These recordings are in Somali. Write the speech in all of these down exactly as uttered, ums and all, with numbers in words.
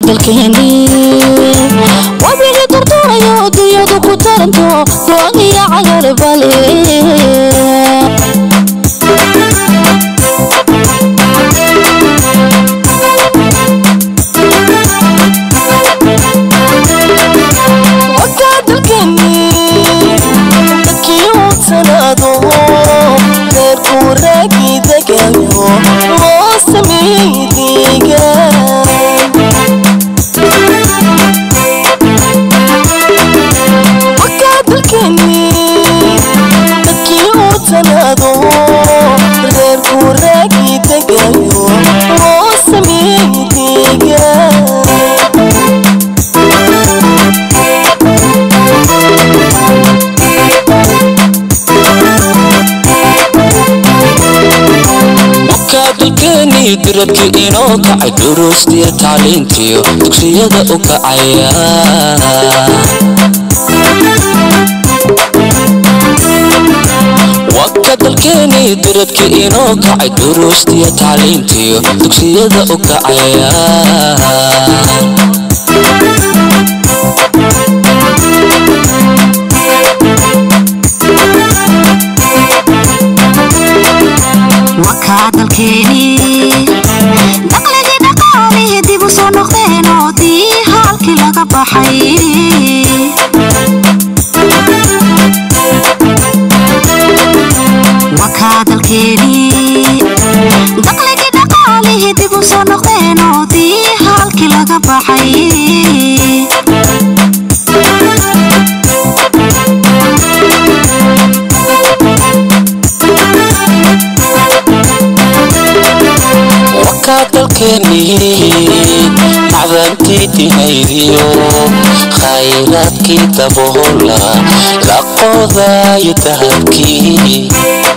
dalkeeni wabiga torturayo duyadu ku taranto go'aaniya cagar bale دربكي إنو كعي دروس دي تعلينتيو تكسيادة وكعيا وكاد الكيني دربكي إنو كعي دروس دي تعلينتيو تكسيادة وكعيا وكاد الكيني دقلقي دقالي ديبو سو نقدينو دي هالكي لغا بحي وكاد الكيني دقلقي دقالي ديبو سو نقدينو دي هالكي لغا بحي كاتلكني معذنتي تهيديو خيراتكي تبولا لقوضا يتهبكي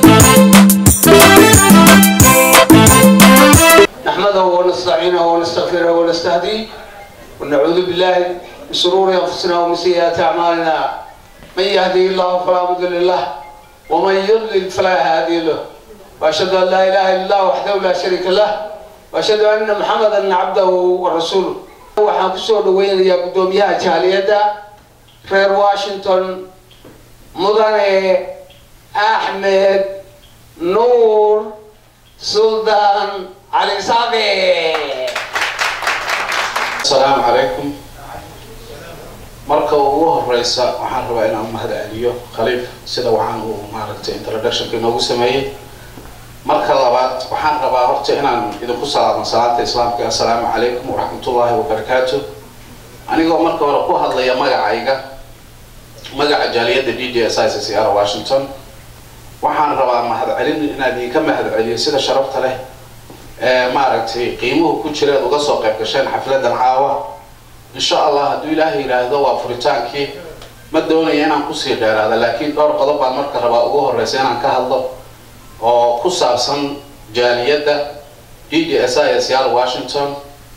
نحمده ونستعينه ونستغفره ونستهديه ونعوذ بالله من شرور انفسنا ومن سيئات اعمالنا من يهدي الله فلا مضل له ومن يضلل فلا هادي له واشهد ان لا اله الا الله وحده لا شريك له وأشهد أن محمدًا عبده ورسوله. waxaan ku soo dhaweynayaa gudoomiyaha jaaliyada reer Washington mudane Ahmed Noor Sultan Ali Sabe. Assalamu alaykum. marka ugu horeysa waxaan rabaa inaan mahad celiyo Khaliif sida waxaan uu maaragtay introduction ka noogu sameeyay. marka labaad waxaan rabaa horta inaan idinku salaamo salaanta islaamka assalaamu alaykum wa rahmatullahi wa barakatuh anigoo marka hore ku hadlaya magacayga magaca jaaliyada D D S I C R Washington waxaan rabaa mahad celin inaan idinka mahad celiyo sida sharafta leh ee maaragtay qiimuhu ku jira uga soo qayb gasheen xafladan caawa insha Allah haddii Ilaahay yiraahdo waa furitaankii ma doonayo inaan ku sii dheeraado laakiin dhowr qodob baan marka rabaa ugu horeysa inaan ka hadlo oo ku saabsan jaaliyada D D S I C R Washington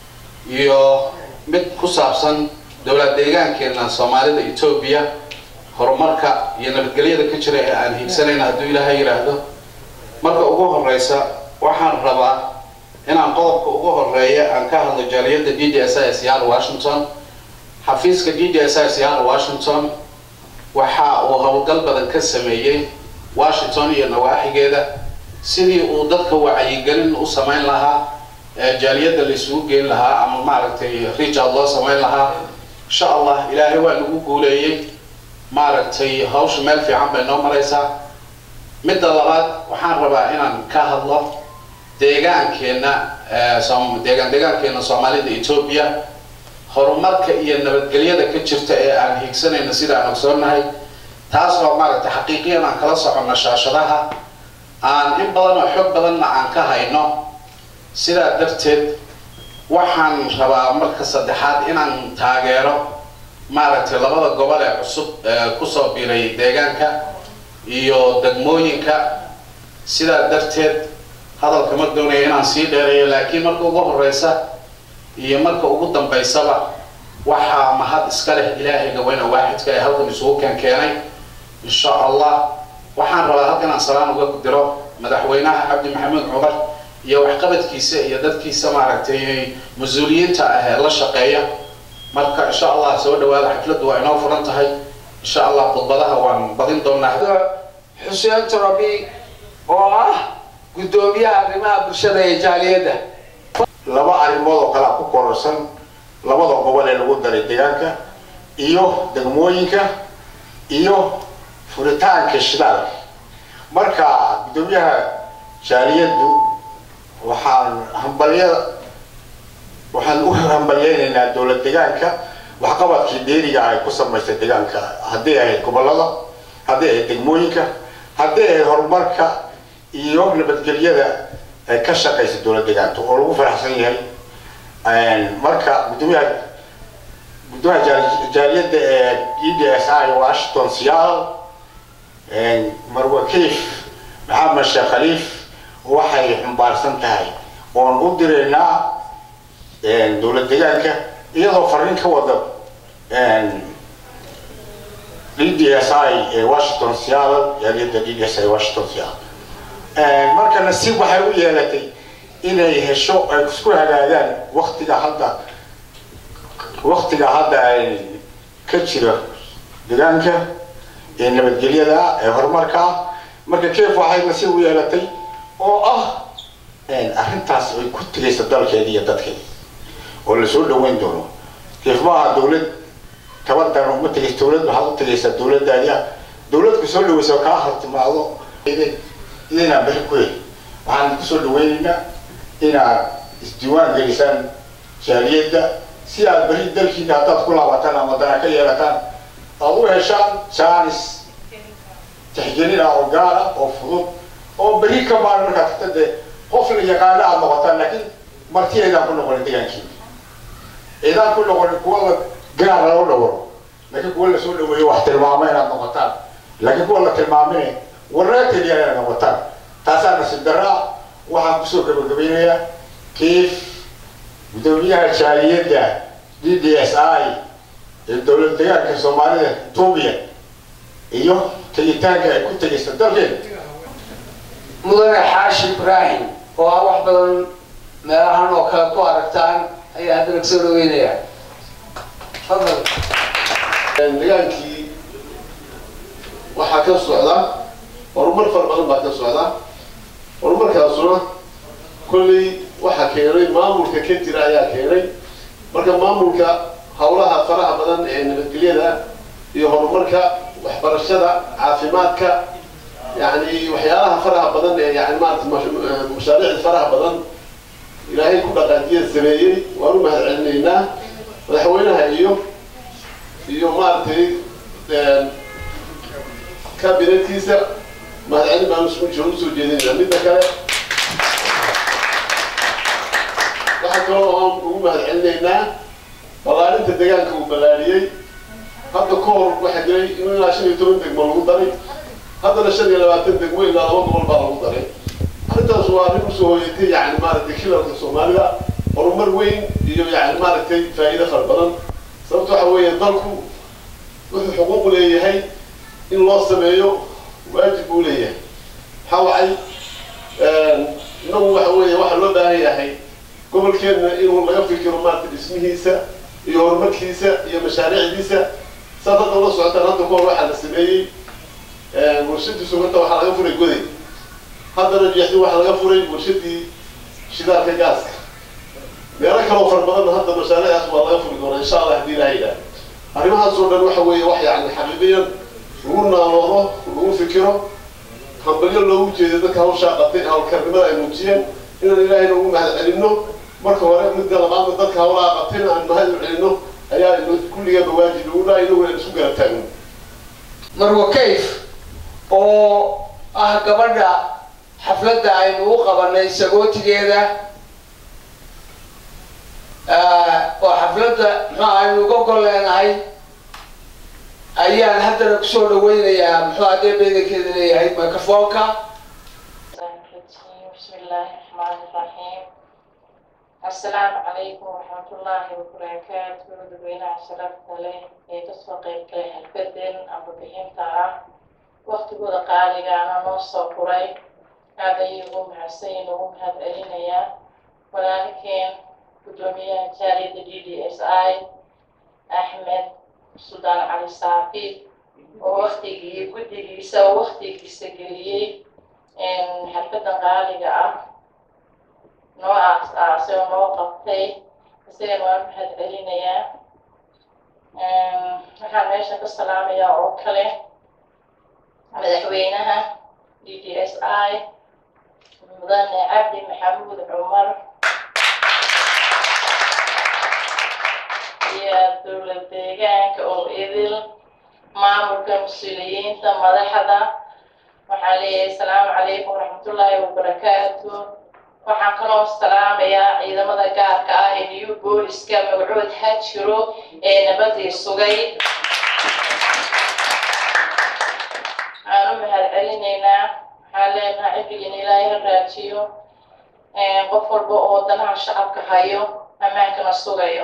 iyo mid ku saabsan dawlad deegaankeena Soomaalida Ethiopia horumarka iyo nabadgelyada ka jira ee aan hiigsanayna haddii Ilaahay yiraahdo marka ugu horeysa waxaan rabaa inaan qodobka ugu horeeya aan ka hadlo jaaliyada D D S I C R Washington xafiiska D D S I C R Washington waxa uu hawlgal badan ka sameeyay Washington iyo nawaaxigeeda sidii uu dadka wacyigelin u sameyn lahaa jaaliyada la isugu geyn lahaa ama maaragtay reach out loo sameyn lahaa insha Allah Ilaahay waa nagu guuleeyay maaragtay hawsha meel fiican bay noo maraysaa midda labaad waxaan rabaa inaan ka hadlo deegaankeena Soom deegaan deegaankeena Soomaalida Ethiopia horumarka iyo nabadgelyada ka jirta ee aan hiigsanayna sida aan ogsoonahay taas oo maaragtay xaqiiqiyan aan kala socono shaashadaha aan in badan oo xog badan aan ka hayno sida darteed waxaan rabaa marka saddexaad inaan taageero maaragtay labada gobol ee cusub ku soo biiray deegaanka iyo degmooyinka sida darteed hadalka ma doonayo inaan sii dheereeyo laakiin marka ugu horeysa iyo marka ugu dambeysaba waxa mahad iska leh Ilaahayga weyna waaxidka ee halkan isugu keenay إن شاء الله وحان ربا هلكن aan salaan uga diro madaxweynaha Cabdi Maxamed Cumar iyo waxqabadkiisa iyo dadkiisa maaragtay mas'uuliyiinta ah la shaqeeya marka insha Allah soo dhawaada xafladdu waa inoo furan tahay insha Allah khudbadaha waan badin doonaa Xuseen Turabi oo ah gudoomiyaha arrimaha bulshada ee jaaliyadda laba arrimood oo kala ku kororsan labada gobol ee lagu daray deegaanka iyo degmooyinka iyo furitaanka shidaalka marka gudoomiyaha jaaliyaddu waxaan hambalyo waxaan u hambalyeynaa dawladda deegaanka waxqabadkii deeriga ay ku samaysay deegaanka haddii ay gobolada haddii ay degmooyinka haddii ay horumarka iyo nabadgelyada ay ka shaqaysa dawladda deegaanka oo lagu faraxsan yahay marka gudoomiyaha gudoomiyaha jaaliyadda ee E D S I Washington Seattle marwa Kayf Maxamed Sheekh Khaliif waxay xambaarsan tahay oon u direynaa dawladda deegaanka iyadoo fariin ka wada D D S I ee Washington Seattle jaaliyadda D D S I Washington Seattle marka nasiib waxay u yeelatay inay hesho ay isku hagaagaan waqtiga hadda waqtiga hadda ay ka jira deegaanka ee nabadgelyada ee horumarka marka Kayf waxay nasiib u yeelatay oo ah arrintaas ay ku tigaysa dalkeeda iyo dadkeeda oo la soo dhaweyn doono Kayf ma dawlad tabadan uma tigaysa dawlad waxa u tigaysa dawladdaada dawladku soo dhaweyso ka hartimaado idina bixi ku waxaan ku soo dhaweynaynaa inaad isdiiwaan gelisaan jaaliyadda si aad bari dalkiina haddaad ku laabataan ama dana ka yeelataan aad u heshaan jaanis tixgelin ah oo gaar ah oo fudud oo bari ka maalin markaad tagtade qof la yaqaana aad noqotaan laakiin martiyeedaan ku noqon deegaankii eedaan ku noqon kuwa gaar loo dhawro laakiin kuwa la soo dhaweeyo wax tilmaamo inaad noqotaan laakiin kuwa la tilmaamay warreetay inaad noqotaan taasaan nasiib darra waxaan kusoo gabagabeynayaa Kayf gudoomiyaha jaaliyadda D D S I ee dawladda deegaanka Soomaalida Itoobiya iyo tagitaanka ay ku tagaysa dalkeeda mudane Xaashi Ibrahim oo ah wax badan meelahan oo kale ku aragtaan ayaa hadda soo dhaweynaya fadlan deegaankii waxaa ka socda horumar fara badan baa ka socda horumarkaasuna kolley waxaa keenay maamulka ka jira ayaa keenay marka maamulka howlaha faraha badan ee nabadgelyada iyo horumarka waxbarashada caafimaadka yani waxyaalaha faraha badan ee yani maaragtay mashaariicda faraha badan ilaahay ku dhaqaajiya sameeyey waan u mahadcelinaynaa madaxweynaha iyo iyo maaragtay kabinetkiisa mahadcelin baan isku jiro usoo jeedinaynaa midda kale waxaa kaloo aan ugu mahadcelinaynaa ballaarinta deegaanka uu ballaariyey hadda ka hor waxaa jiray in ilaa shan iyo toban degmo lagu daray haddana shan iyo labaatan degmo ilaa laba gobol baa lagu daray arrintaas waa arrin usoo hooyatay yani maaragtay kilalka Soomaalida horumar weyn iyo yani maaragtay faa'iido fara badan sababta waxa weeye dalku wuxuu xuquuq leeyahay in loo sameeyo waajib uu leeyahay maxaa wacay inagu waxa weeye waxa loo baahan yahay gobolkeedna inuu laga fikiro maaragtay dhismihiisa iyo horumarkiisa iyo mashaariicdiisa saad hadda ula socotaan hadda kahor waxaa la sameeyey warshadii suganta waxaa laga furay goday haddana jeexdi waxaa laga furay warshadii shidaalka gaaska meelo kaloo fara badanna hadda mashaariicdaas waa laga furi doonaa insha Allah haddii ilaahay yidhaah arrimahaas oo dhan waxa weeye wax yani xaqiiqiyan lagu naaloodo lagu fikiro hambalyo loogu jeedo dadka hawshaa qabtay hawlkarnimada ay muujiyeen inaan ilaahayna ugu mahadcelinno marka hore midda labaadna dadka hawlaha qabtayna aan mahad u celinno ayaa kulligeeba waajib ugu dhahay inaguna aan isku garab taagno marwa Kayf oo ah gabadha xafladda aynu u qabanay sagootigeeda oo xafladda maxaa aynu uga gol leenahay ayaan haddana kusoo dhaweynayaa muxuu haddee beedankeeda leeyahay microfoonka السلام عليكم ورحمة الله وبركاته دوينا شرف له يتصفق البدن أبو بهيم ترى وقت قد قال أنا نص قري هذا يقوم حسين وقوم هذا إلينا ولكن قدومية جاريد دي دي اس اي أحمد سودان علي صافي ووقتي قدي جيسا ووقتي جيسا جريي إن حركة غالية نوع أساسي ونوع قبطي سير وان هذا إلينا waxaan meesha ka salaamayaa oo kale madaxweynaha D D S I mudane cabdi maxamuud cumar iyo dowlad deegaanka oo idil maamulka mas-uuliyiinta madaxda waxaan leeyahay asalaamu calaykum waraxmatullaahi wabarakaatu waxaan kaloo salaamayaa ciidamada gaarka ah ee new booliska magacood hajiro ee nabadii sugay waxaan u mahad celinaynaa waxaan leenahay cibrigan ilaahay ha raajiyo qof walba oo danaha shacabka hayo ammaankana sugayo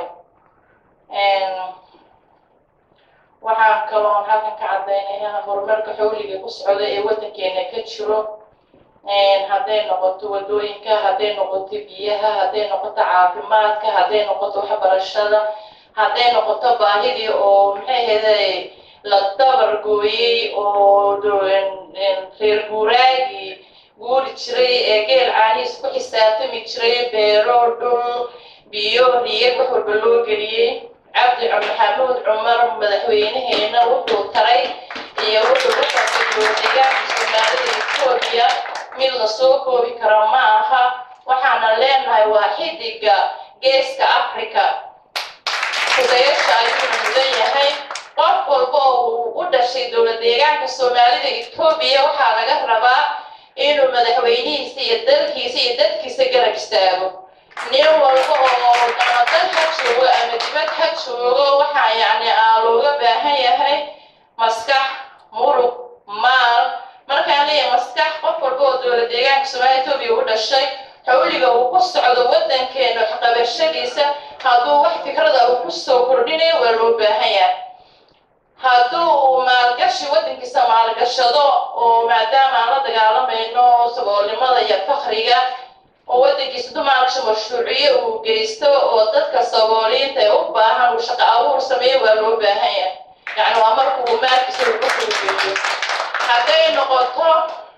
waxaan kaloo halkan ka caddaynayaa horumarka xawliga ku socda ee waddankeena ka jiro hadday noqoto wadooyinka hadday noqoto biyaha hadday noqoto caafimaadka hadday noqoto waxbarashada hadday noqoto baahidii oo maxay ahaday la dabar gooyey oo reer guuraagii guuri jiray ee geel caaniis ku xisaabtami jiray beero dhul biyo riyad wax walba loo geliyey cabdi maxamuud cumar madaxweynaheena wuxuu taray iyo wuxuu ka shaqeeyay deegaanka Soomaalida Itoobiya mid la soo koobi karo ma aha waxaana leenahay waa xidiga geeska Afrika kudayasha ayuu mudan yahay qof walba oo u dhashay dowlad deegaanka Soomaalida Itoobiya waxaa laga rabaa inuu madaxweynihiisa iyo dalkiisa iyo dadkiisa garab istaago nin walba oo dal ha joogo ama dibad ha joogo waxaa yacni aa looga baahan yahay maskax muruq maal markaan leeyahay maskax qof walba oo dowlad deegaanka Soomaalida Itoobiya u dhashay xawliga uu ku socdo waddankeena waxqabashadiisa hadduu wax fikrada uu ku soo kordhinayo waa loo baahan yahay hadduu maalgashi waddankiisa maalgashado oo maadaama aan la dagaalamayno saboolnimada iyo fakriga oo waddankiisa dumaasha mashruuciye uu geysto oo dadka sabooliinta ee u baahan uu shaqo abuur sameeyo waa loo baahan yahay yacni waa markuu maalkiisa ugu fulgeeyo hadday noqoto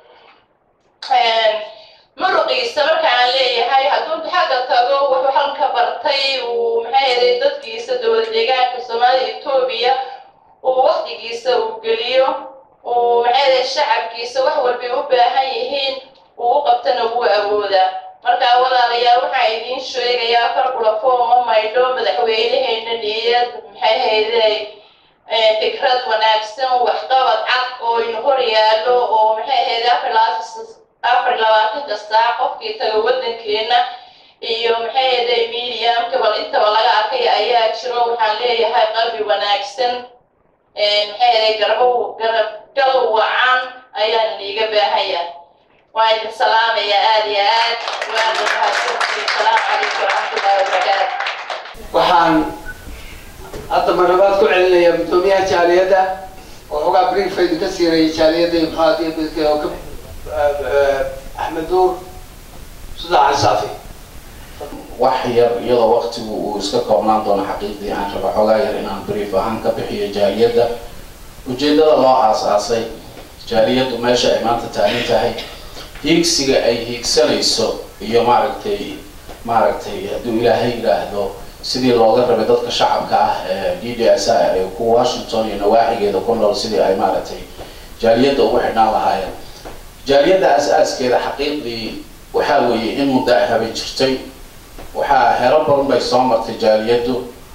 muruqiisa markaan leeyahay hadduu xagga tago wuxuu halka bartay uu maxay ahayd dadkiisa dowlad deegaanka Soomaalida Itoobiya uu waqtigiisa uu geliyo uu maxay ahayd shacabkiisa wax walba u baahan yihiin uu qabtana uu awoodaa marka walaalayaal waxaan idiin sheegayaa farqula fooma maydho madaxweynaheena niyad maxay ahayd fikrad wanaagsan waxqabad cad oo inuu hor yaalo oo maxay ahayd afar labaatanka saac qofkii taga waddankeena iyo maxay ahayd mediumka bal intaba laga arkay ayaa jiro waxaan leeyahay qalbi wanaagsan maxay ahayd garbo garab gal wacan ayaan liiga baahaya waan idin salaamaya aad iyo aad waan mahadsantihiin asalaamu calaykum waraxmatullaahi wabarakaatu waxaan hadda marlabaad ku celinayaa guddoomiyaha jaaliyadda oo xogaa brief idinka siinayay jaaliyadda iyo maxaad iyo bidka oo ka axmed nuur sudacan saafi wax yar iyadoo waqtigu uu iska koobnaan doono xaqiiqdii aan raba xogaa yar inaan brief ahaan ka bixiyo jaaliyadda ujeedada loo aasaasay jaaliyaddu meesha ay maanta taagan tahay hiigsiga ay hiigsanayso iyo maaragtay maaragtay hadduu ilaahay yidhaahdo sidii looga rabay dadka shacabka ah ee D D S I ee ku Washington iyo nawaaxigeeda ku nool sidii ay maaragtay jaaliyadda ugu xidhnaan lahaayeen jaaliyadda asaaskeeda xaqiiqdii waxaa weeye in muddo ay habay jirtay waxaa hero badan bay soo martay jaaliyaddu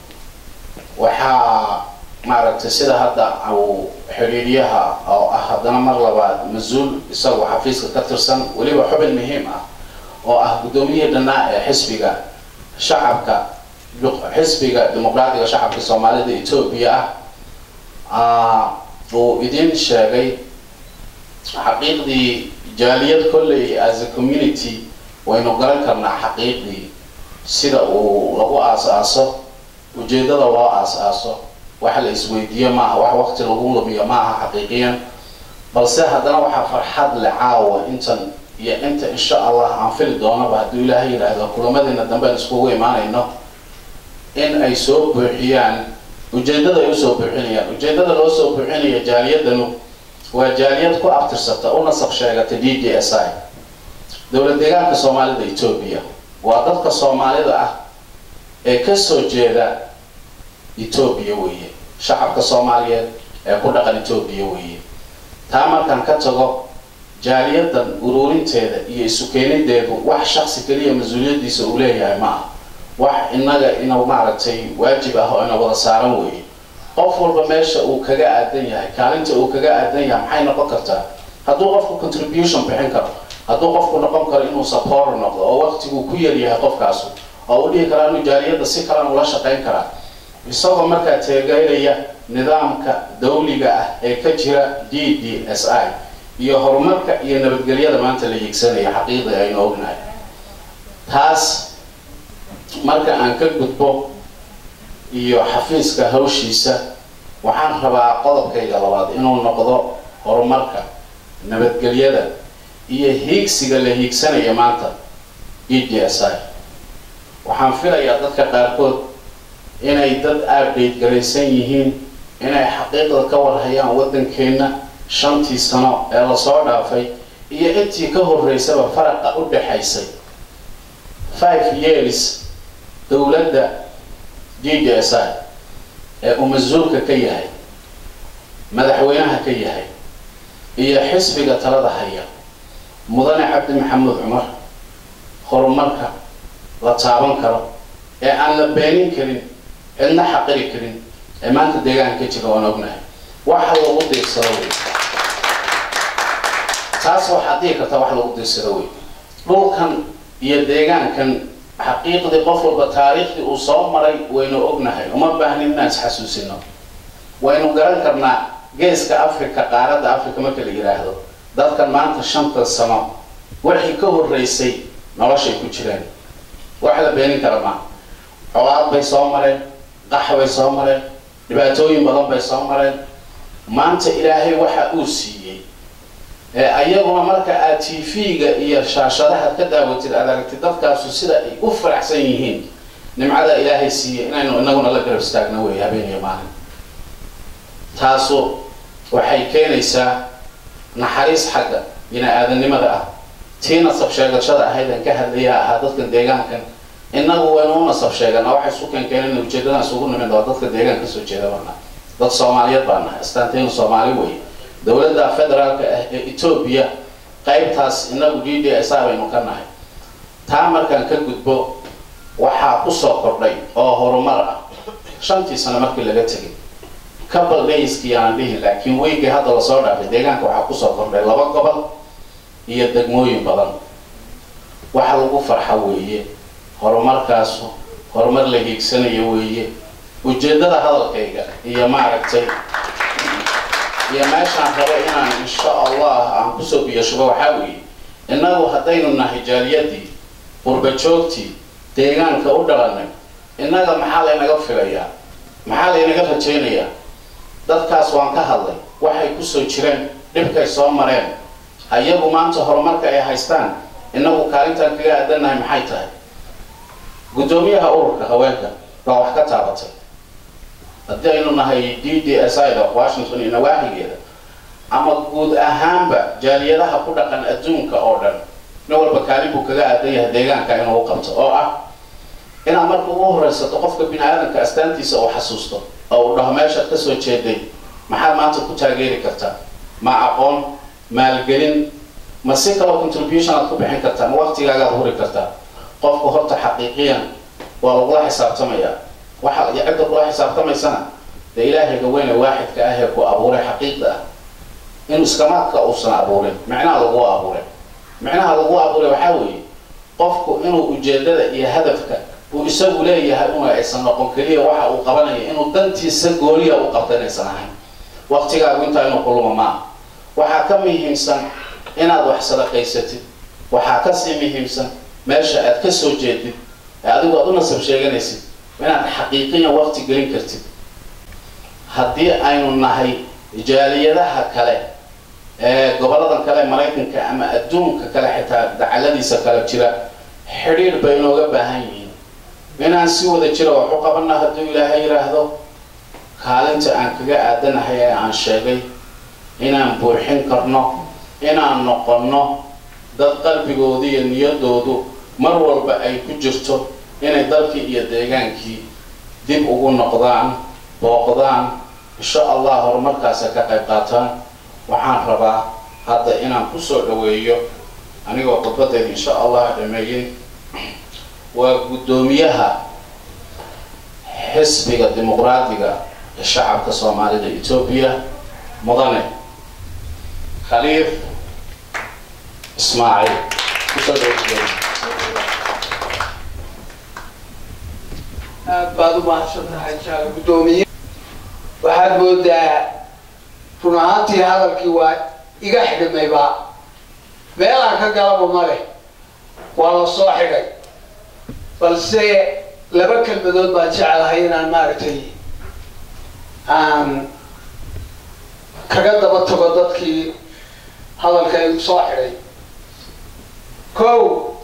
waxaa maaragtay sida hadda uu xiriiryaha oo ah haddana mar labaad mas-uul isagoo xafiiska ka tirsan weliba xubin muhiim ah oo ah guddoomiyihii dhannaa ee xisbiga shacabka xisbiga dimuqraadiga shacabka Soomaalida Itoobiya ah uu idin sheegay xaqiiqdii jaaliyad kolley as a community waynu garan karnaa xaqiiqdii sida uu lagu aasaaso ujeedada loo aasaaso waxa la isweydiiyo maaha wax waqti lagu lumiyo maaha xaqiiqiyan balse haddana waxaa farxad le caawa intan iyo inta insha allah aan fili doonaba hadduu ilaahay yidhaahdo kulamadeena dambe aan iskugu imaanayno in ay soo buuxiyaan ujeedada ay usoo buuxinayaan. ujeedada loo soo buuxinaya jaaliyadanu waa jaaliyad ku abtirsata una sab sheegata D D S I dowlad deegaanka Soomaalida Ethiopia. waa dadka Soomaalida ah ee ka soo jeeda Ethiopia weeye, shacabka Soomaaliyeed ee ku dhaqan Ethiopia weeye. taa markaan ka tago jaaliyadan ururinteeda iyo isu keenideedu wax shakhsi kaliya mas'uuliyadiisa uu leeyahay ma aha, wax inaga inuu maaragtay waajib ah oo ina wada saaran weeye. qof walba meesha uu kaga aadan yahay, kaalinta uu kaga aadan yahay maxay noqon kartaa. hadduu qofku contribution bixin karo, hadduu qofku noqon karo inuu support noqdo oo waqtigu ku yar yahay qofkaas oo u dhihi karaa inuu jaaliyada si kale ula shaqayn karaa, isagoo markaa taageeraya nidaamka dawliga ah ee ka jira D D S I iyo horumarka iyo nabadgelyada maanta la yigsanayo xaqiiqda aynu ognahay. taas marka aan ka gudbo iyo xafiiska hawshiisa, waxaan rabaa qodobkayga labaad inuu noqdo horumarka, nabadgelyada iyo hiigsiga la hiigsanaya maanta D D S I. waxaan filayaa dadka qaarkood inay dad update garaysan yihiin, inay xaqiiqda ka warhayaan waddankeena shantii sano ee la soo dhaafay iyo intii ka horeysaba faraqa u dhaxaysay five years dowladda D D S I ee uu mas'uulka ka yahay, madaxweynaha ka yahay, iyo xisbiga talada haya mudane Cabdi Maxamed Cumar. horumarka la taaban karo ee aan la beenin karin, cidna xaqiri karin ee maanta deegaanka jira waan ognahay. waxa lagu diirsado wey, taas waxaad dhihi kartaa wax lagu diirsado wey. dhulkan iyo deegaankan xaqiiqdii qof walba taariikhdii uu soo maray waynu ognahay, uma baahnin inaan isxasuusino. waynu garan karnaa geeska Afrika, qaaradda Afrika marka la yiraahdo dadkan maanta shanta sano wixii ka horeysay noloshay ku jireen, wax la beenin kara ma. colaad bay soo mareen, qax bay soo mareen, dhibaatooyin badan bay soo mareen. maanta ilaahay waxa uu siiyey ee ayaguna marka aad T V-ga iyo shaashadaha ka daawatid aad aragtid dadkaasu sida ay u faraxsan yihiin nimcada ilaahay siiyey inaynu inaguna la garab istaagno way habeen iyo maalin. taasu waxay keenaysaa naxariis xagga bini'aadanimada ah. tiina sab sheegashada ahayd aan ka hadlayaa ahaa dadkan deegaankan inagu waynu una sab sheegan oo waxay isu keenkeeneen ujeedadaan isugu nimin oo dadka deegaanka soo jeeda baana dad Soomaaliyeed baana astaanteenu Soomaali way. dowladda federaalka ah ee Ethiopia qaybtaas inagu D D S I baynu ka nahay. taa markaan ka gudbo waxaa ku soo kordhay oo horumar ah shantii sano markii laga tagay couple days kiyaan dhihi, laakiin weygii hadda la soo dhaafay deegaanka waxaa ku soo kordhay laba gobol iyo degmooyin badan. waxa lagu farxa weeye, horumarkaas horumar la hiigsanayo weeye. ujeedada hadalkayga iyo maaragtay iyo meeshaan rabo inaan insha Allah aan ku soo biyasho waxaa weeye, inagu haddaynu nahay jaaliyadii qurba joogtii deegaanka u dhalanay, inaga maxaa laynaga filayaa, maxaa laynaga rajaynayaa. dadkaas waan ka hadlay, waxay ku soo jireen, dhibkay soo mareen, ayagu maanta horumarka ay haystaan, inagu kaalintaan kaga aadanahay maxay tahay. gudoomiyaha ururka haweenka baa wax ka taabatay. haddii aynu nahay D D S I da Washington iyo nawaaxigeeda ama guud ahaanba jaaliyadaha ku dhaqan adduunka oo dhan, nin walba kaalin buu kaga aadan yahay deegaanka inuu u qabto, oo ah inaad marka ugu horeysato qofka bini'aadanka astaantiisa uu xasuusto oo uu dhaho meeshaad ka soo jeeday maxaad maanta ku taageeri kartaa, ma aqoon, maalgelin, ma si kaloo contribution aad ku bixin kartaa, ma waqtigaagaad huri kartaa. qofku horta xaqiiqiyan waa lagula xisaabtamayaa. waxa cidda kula xisaabtamaysana dee ilaahayga weyne waaxidka ah ee ku abuuray xaqiiqda ah inuu iskamaadka uusan abuurin, micnaha lagu abuuray. micnaha lagu abuuray waxaa weeye qofku inuu ujeedada iyo hadafka uu isagu leeyahay una aysan noqon keliya waxa uu qabanayo inuu dantiisa gooliya u qabta inaysan ahayn. waqtigaagu intaa inuu kuluma maaha. waxaa ka muhiimsan inaad wax sadaqaysatid, waxaa kasii muhiimsan meesha aad ka soo jeedid ee adigu aad u nasab sheeganaysid inaad xaqiiqiyan waqti gelin kartid. haddii aynu nahay jaaliyadaha kale ee goboladan kale Mareykanka ama adduunka kale xitaa dacaladiisa kala jira xiriir bay nooga baahan yihiin inaan si wada jiro wax u qabanna hadduu Ilaahay yiraahdo kaalinta aan kaga aadanahay ee aan sheegay inaan buuxin karno inaan noqono dad qalbigooda iyo niyadoodu mar walba ay ku jirto inay dalkii iyo deegaankii dib ugu noqdaan booqdaan insha Allah horumarkaas ka qayb qaataan waxaan rabaa hadda inaan ku soo dhaweeyo anigoo khudbadeeda insha Allah dhameeyay waa gudoomiyaha xisbiga dimuqraadiga ee shacabka Soomaalida Itoobiya mudane Khaliif Ismaaciil kusoo dhaweeyo بعد ما شفنا حاجة قدومي واحد بودا رناهاتي هذا الكيوات يقحد ما يباع بيلا كقلب ماله ولا صاحبي فالسي لبك البدود باتشعل هينا المارتي أم كقدر بتقدر كي هذا الكيوات صاحبي كو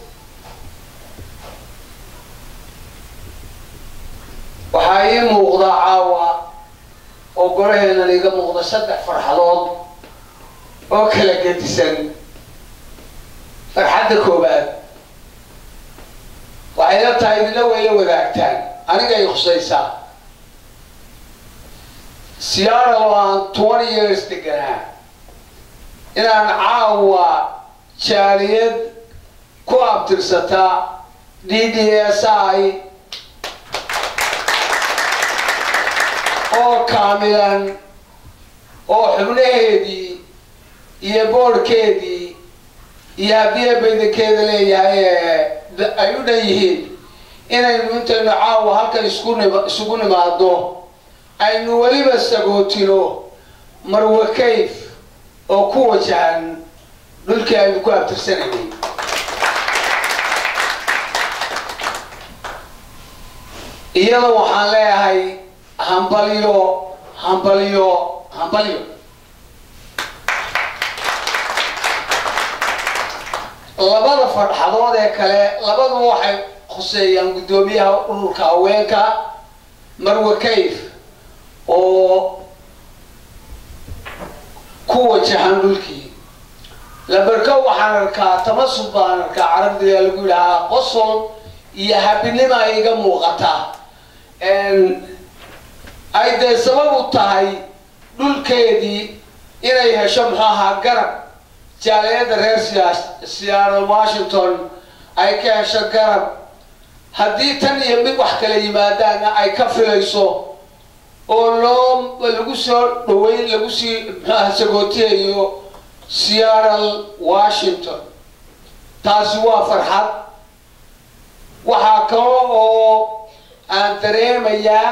waxaa ii muuqda caawa oo goraheena iga muuqda saddex farxadood oo kala gedisan farxadda koobaad waxay la tahay idinla weyla wadaagtaan aniga ay khusaysaa siyaara oo aan twenty years deganaa inaan caawa jaaliyad ku abtirsataa D D S I oo kaamilan oo xubnaheedii iyo boorkeedii iyo haddii baydankeeda leeyahay ay u dhan yihiin inaynu intaynu caawa halkan isugu nimaadno aynu weliba sagootino Marwe Kayf oo ku wajahan dhulkii aynu ku abtirsanaynay iyada waxaan leeyahay hambalyo hambalyo hambalyo labada farxadood ee kale labadu waxay khuseeyaan gudoomiyaha ururka haweenka Marwe Kayf oo ku wajahan dhulkii labarka waxaan arkaa tamasub baan arkaa carabdiga lagu yidhahaa qosol iyo habinimo ay iga muuqata ay dee sabab u tahay dhulkeedii inay hesho muxuu ahaa garab jaaliyadda reer Seattle Washington ay ka hesho garab haddii tan iyo mid wax kala yimaadaana ay ka filayso oo loo lagu soo dhaweyn lagu sii muxuu ahaa sagootiyayo Seattle Washington taasi waa farxad waxaa kale oo aan dareemayaa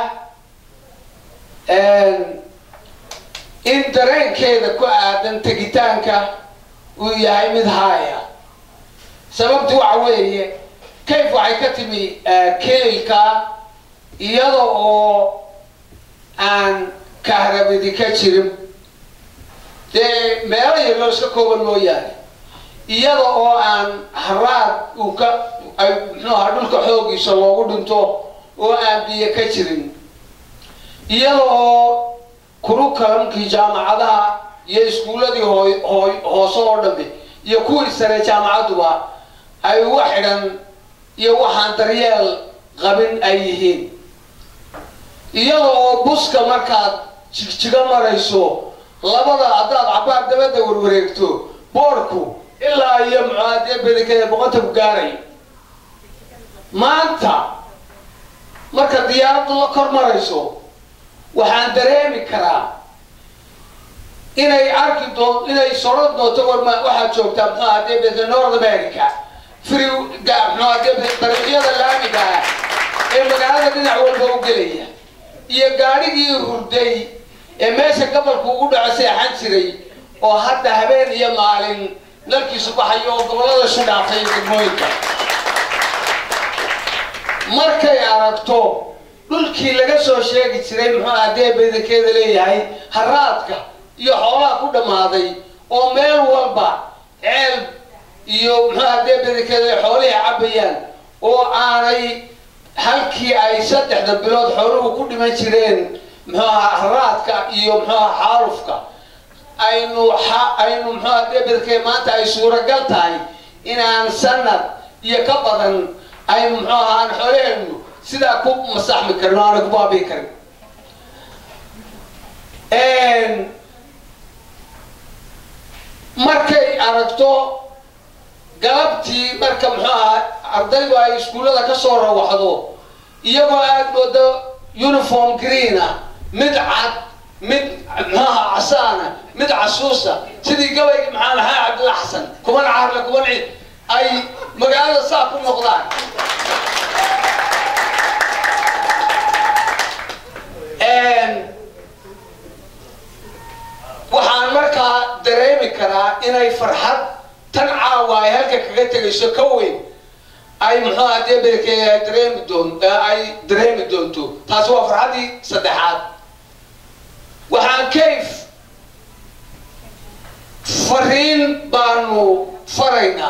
in dareenkeeda ku aadan tegitaanka uu yahay mid haaya sababtu waxa weeye Kayf waxay ka timi keelka iyada oo aan kahrabadi ka jirin dee meelo yar loo iska kooban mooyaane iyada oo aan haraad uu ka ay muxuu ahaa dhulka xoogiisa loogu dhinto oo aan biyo ka jirin iyada oo kurukalamkii jaamacadaha iyo iskuuladii hoose oo dhambe iyo kuwii sare jaamacaduba ay uga xidhan iyo waxaan daryeel qabin ay yihiin iyada oo buska markaad jigjiga marayso labada haddaad cabaar dabadda warwareegto boorku ilaa iyo mucaadee badankeeda boqonta ku gaaray maanta marka diyaaraddu la kor marayso waxaan dareemi karaa inay arki doon inay soo doonto warma waxa joogta muxuu ahaa dee North America free ga muxuu ahaa dariiqyada laamiga ee magaalada dhinac walba u gelaya iyo gaarigii hurday ee meesha gobolku ugu dhacay xan jiray oo hadda habeen iyo maalin nalkiisu baxayo oo gobolada soo dhaafay degmooyinka markay aragto dhulkii laga soo sheegi jiray muxuu ahaa dee badankeeda leeyahay haraadka iyo xoolaha ku dhamaaday oo meel walba ceel iyo muxuu hadee bedekada xoolaha cabayaan oo aanay halkii ay saddexda bilood xooluhu ku dhiman jireen muxuu haraadka iyo muxuu xaalufka aynu aynu muxuu hadee bedekada maanta ay suuragal tahay inaan sanad iyo ka badan aynu muxuu ahaan xoolaheennu sidaa ku masaxmi karno aana ku baabii karin markay aragto galabtii marka muxuu ahaa ardaydu ay iskuullada ka soo rawaxdo iyagoo aada moodo uniform green ah mid cad mid muxuaha casaana mid casuusa sidii gabaygii maxaa lahaa cabdilla xasan kuman caarle kuman ciid ay magaalada saa ku noqdaan waxaan markaa dareemi karaa inay farxad tan caawa ay halka kaga tegayso ka weyn ay muxuu hadee berkeeya dareemi doon ay dareemi doonto taasi waa farxaddii saddexaad waxaan kayf fariin baanu faraynaa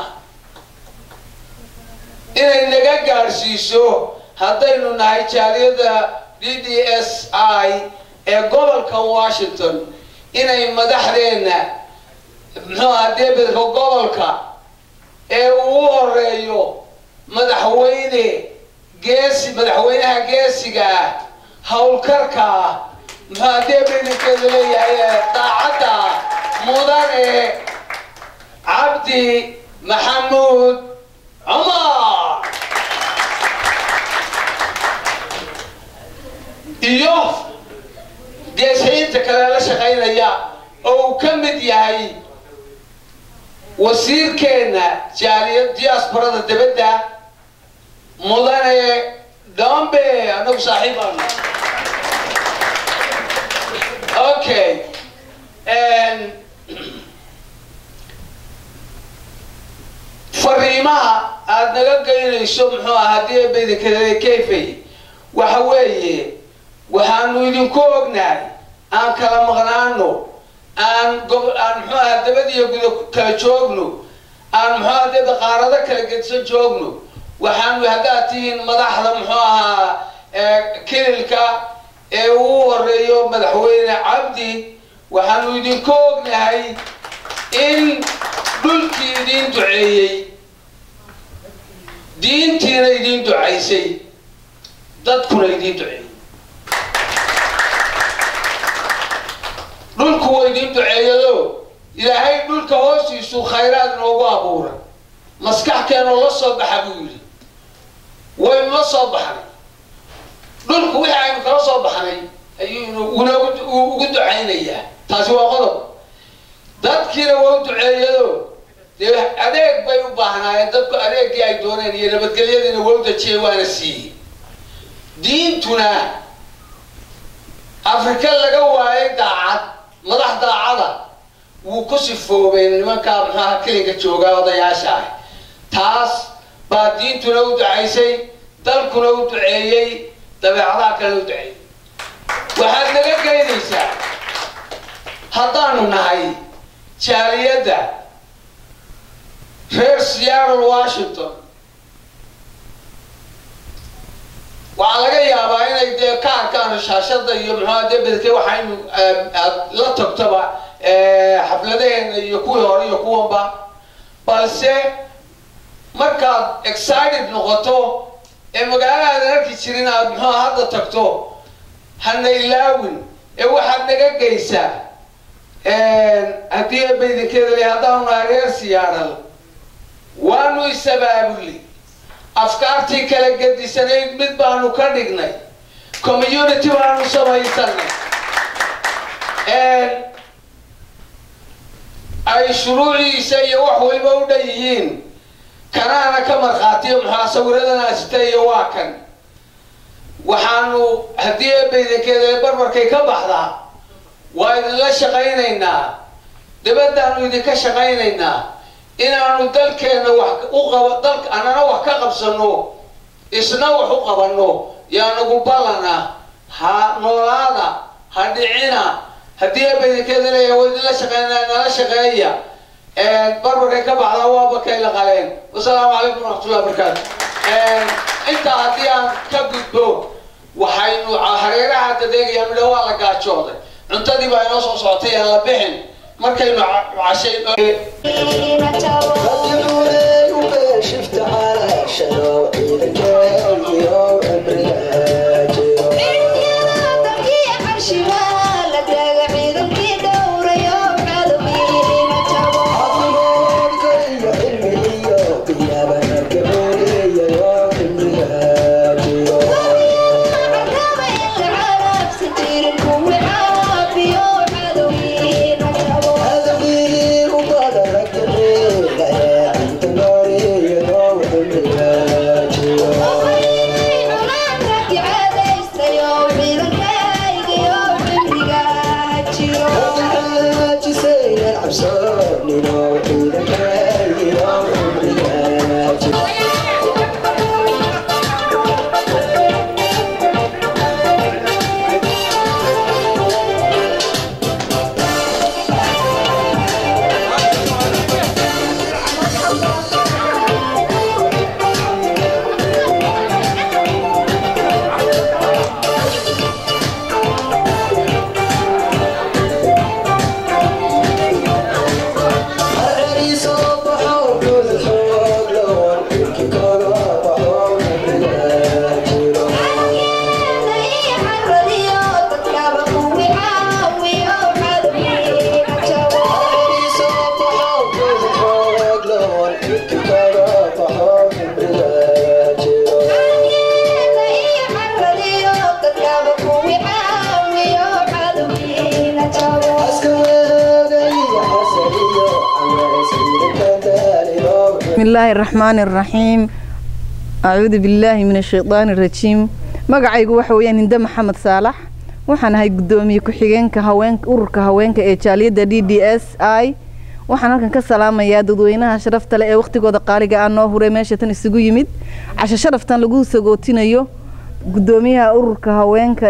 inay naga gaadhsiiso haddaynu nahay jaaliyada d d s i ee gobolka washington inay madaxdeena muxuu hadee bedka gobolka ee uu horeeyo madaxweyne geesi madaxweynaha geesiga ah howlkarka ah muxuu hadee bedkeeda leeyahay daacadda mudane cabdi maxamuud cumar iyo geesiyiinta kale la shaqaynaya oo uu ka mid yahay wasiirkeena jaaliyad diasporada dibadda mudane dambe anagu saaxiib aanu okay fariimaha aada naga geynayso muxuu aha haddii bedekada kayfay waxa weeye waxaanu idinku ognahay aan kala maqnaano aan gobo aan muxuu aha dabadiyo guda kala joogno aan muxuu aha dee qaarado kala gedsan joogno waxaanu haddaad tihiin madaxda muxuu ahaa kililka ee uu horeeyo madaxweyne cabdi waxaanu idinku ognahay in dhulkii idin duceeyey diintiina idin ducaysay dadkuna idin duceeyey dhulku waa idin duceeyado ilaahay dhulka hoostiisu khayraad noogu abuura maskaxkeenoo la soo baxa buu yidhi waynu la soo baxnay dhulku wixii aynu kala soo baxnay ayuu ugu ducaynayaa taasi waa qodob dadkiina waa u duceeyado dee adeeg bay u baahnaayeen dadku adeegii ay dooneen iyo nabadgelyadiina waa u dajiyey waana siiyey diintuna afrika laga waayay daacad madax daacada wuu ku sifoobeen nimankaa muxuaha kelinka joogaa odayaasha ah taas baa diintuna u ducaysay dalkuna u duceeyey dabeecadaha kale u duceeyey waxaad naga geynaysaa haddaanu nahay jaaliyadda reer seattle washington waxaa laga yaabaa inay dee ka arkaan shaashada iyo muxuuha dee bedke waxaynu la tagtoba xafladaheena iyo kuwii hore iyo kuwanba balse markaad excited noqoto ee magaalahaadan arki jirin aad muxuuha hadda tagto hana ilaawin ee waxaad naga geysaa haddii baydinkeeda le haddaanu nahay reer seattle waanu isabaabuli afkaartii kala gedisanayd mid baanu ka dhignay community baanu samaysanay ay shuruuciisa iyo wax waliba u dhan yihiin kanaana ka markhaatiyo maxaa sawiradana sita iyo waa kan waxaanu haddii baydinkeeda barbarkay ka baxdaa waa idinla shaqaynaynaa dabadaanu idinka shaqaynaynaa inaanu dalkeena wax u qabo dalka anana wax ka qabsano isna wax u qabano yaa nagu ballana ha noolaada ha dhicina haddii abay keeda leeyahay wadi la shaqeynaa nala shaqeeya barbarkay ka baxdaa waaba kay la qaleen wasalaamu calaykum waraxmatullahi wabarakaatu intaa haddii aan ka gudbo waxaynu hareeraha dadeegaya midho waa la gaajooday cuntadii baa inoo soo socotay aan la bixin markaynu cashayno بسم الله الرحمن الرحيم أعوذ بالله من الشيطان الرجيم مقعيق وحويا هند محمد صالح وحنا هاي قدومي كحيجين كهوين أور كهوين كإيطاليا دي دي إس آي وحنا كان كسلام يا دودوينا شرفت لقى وقت قد قارج عنه هو رماشة السجو يمد عشان شرفت لقوا سجوتين يو قدوميها أور كهوين ك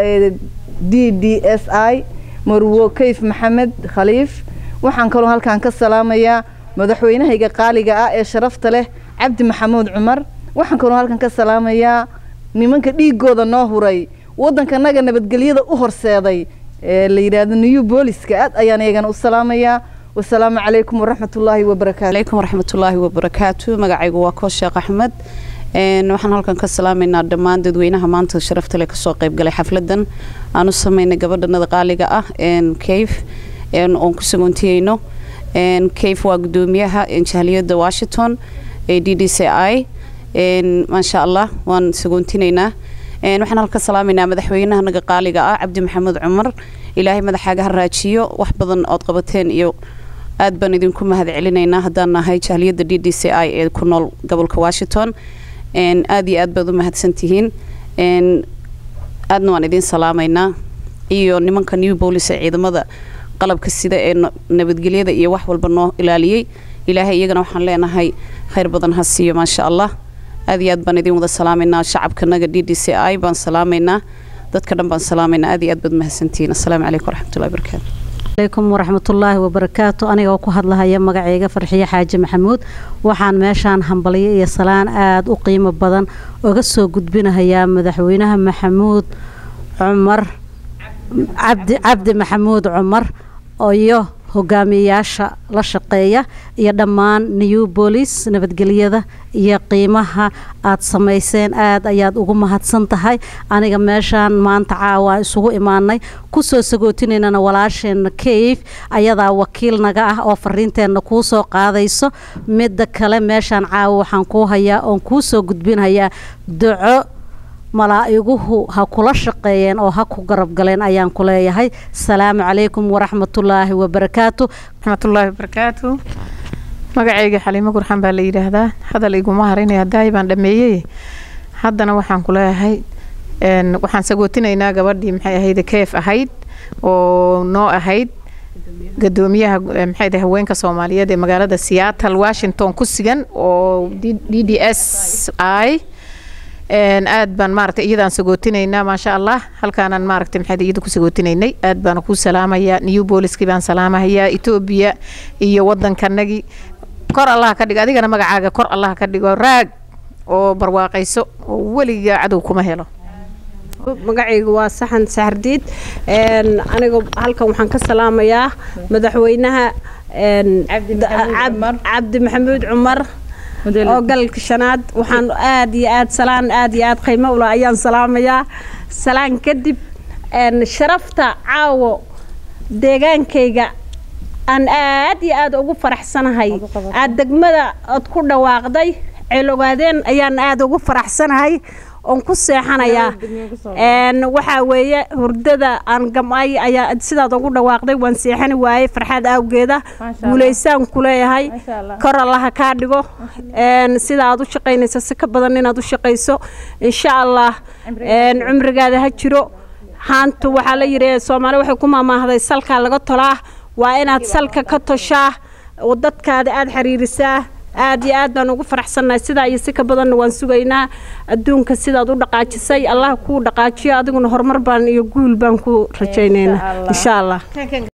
دي دي إس آي مرو كيف محمد خليف وحنا كانوا هل كان كسلام يا مدحوينها هيك قالجة آه شرفت له عبد محمود عمر وحن كانوا هالكن كسلام يا نمنك دي جودا ناهوري وضن كان نجنا بتجليده أهر سادي اللي يراد نيو بوليس كأت أيان يجنا السلام يا والسلام عليكم ورحمة الله وبركاته. عليكم ورحمة الله وبركاته. مقعي جواكو الشيخ أحمد. إن وحن هالكن كسلام إن الدمان دودوينها ما أنت شرفت لك السوق يبقى حفلة أنا سمينا قبل نذقالجة آه إن كيف إن أنكو سجنتينو إن كيف وقدوميها إن شهلية واشنطن دي دي سي آي إن ما شاء الله وان سجنتينينا إن وحنا هالك سلامنا مدحوينها نقالي آه عبد محمد عمر إلهي مدح حاجة الراتشيو وحبضن أطقبتين يو أد بندينكم هذا علينا هدانا هاي شهلية دي دي سي آي كنا قبل كواشنطن إن أدي أد بدو مهد سنتين إن أدنو عندين سلامنا إيو نمان كان يو بوليس عيد ماذا qalabka sida ee nabadgelyada iyo wax walba noo ilaaliyay ilaahay iyagana waxaan leenahay khayr badan ha siiyo ma sha Allah aad iyo aad baan idin wada salaameynaa shacabkanaga D D C I baan salaameynaa dadka dhan baan salaameynaa aad iyo aad bad mahadsantiin assalaamu calaykum waraxmatullaahi wabarakaatuh عليكم ورحمة الله وبركاته أنا أقول هذا هي مقعيقة فرحية حاج محمود وحان ماشان حنبلية يصلان آد أقيم بدن وقصوا قد بنا هي مدحوينها محمود عمر عبد عبد محمود عمر أيوه hogaamiyaasha la shaqeeya iyo dhammaan new police nabadgelyada iyo qiimaha aad sameyseen aad ayaad ugu mahadsan tahay aniga meeshaan maanta caawa isugu imaanay ku soo sagootinayna walaasheen Kayf ayada wakiil naga ah oo fariinteena ku soo qaadayso mid kale meeshaan caawa waxaan ku hayaa oo ku soo gudbinayaa duco malaa'iguhu ha kula shaqeeyeen oo ha ku garab galeen ayaan ku leeyahay salaamu calaykum waraxmatullaahi wabarakaatu waraxmatullaahi wabarakaatu magacayga xaliimo gurxan baa la yiraahdaa hadal iguma harinaya daay baan dhameeyay haddana waxaan ku leeyahay een waxaan sagootinaynaa gabadhii maxay ahayd Kayf ahayd oo noo ahayd gadoomiyaha maxay tahay haweenka Soomaaliyeed ee magaalada Seattle Washington ku sigan oo D D S I een aad baan maaragtay iyadaan sagootinayna ma sha Allah halkaanan maaragtay maxay iyada ku sagootinay aad baan ku salaamaya new police baan salaamaya Ethiopia iyo wadankanagi kor Allah ka dhigo adigana magacaaga kor Allah ka dhigo raag oo barwaaqayso oo waliga cadow kuma helo magacaygu waa saxan saardiid een aniga halkan waxaan ka salaamayaa madaxweynaha een Cabdi Maxamuud Cumar oo galka shanaad waxaan aad iyo aad salaan aad iyo aad qiimo u ayaan salaamayaa salaan kadib een sharafta caawo deegaankayga aan aad iyo aad ugu faraxsanahay aad degmada aad ku dhawaaqday ceelogaadeen ayaan aad ugu faraxsanahay on ku seexanaya een waxa weeye hurdada aan gamay ayaa sidaad ugu dhawaaqday waan seexani waayay farxad awgeeda guuleysaan ku leeyahay kor Allah ka dhigo een sidaad u shaqeynayso si ka badan inaad u shaqeyso insha Allah een cumrigaada ha jiro haantu waxa la yiraahdaa Soomaali waxay ku maamahday salka laga tolaa waa inaad salka ka toshaa oo dadkaada aad xiriirisaa aad iyo aad baan ugu faraxsanahay sida ay si ka badan waan sugaynaa adduunka sidaad u dhaqaajisay Allah ku dhaqaajiyo adiguna horumar baan iyo guul baan ku rajaynaynaa insha Allah